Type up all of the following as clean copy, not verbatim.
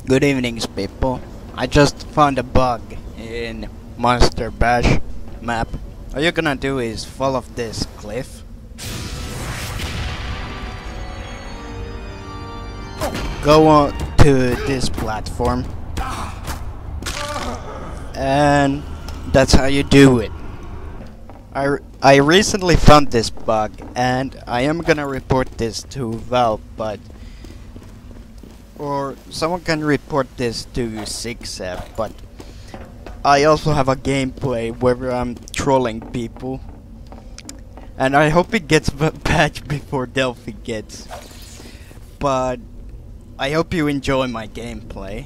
Good evenings, people. I just found a bug in Monster Bash map. All you're gonna do is fall off this cliff. Go on to this platform. And that's how you do it. I recently found this bug and I am gonna report this to Valve, or someone can report this to Zigzag, but I also have a gameplay where I'm trolling people, and I hope it gets patched before Delphi gets. But I hope you enjoy my gameplay.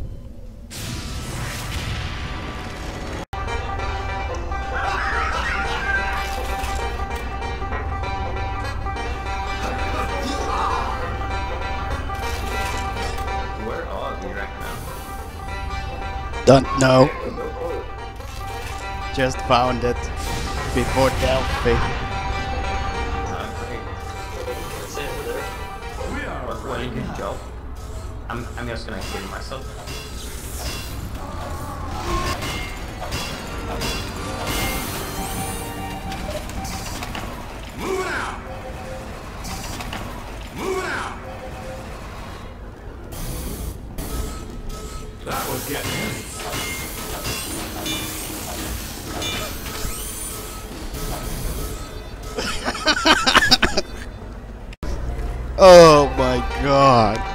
Where are we right now? Don't know. Just found it before Delphi. Okay. That's it over there. What are you doing, Joe? I'm just gonna kill myself. Moving out! Moving out! That was getting heavy. Oh my god.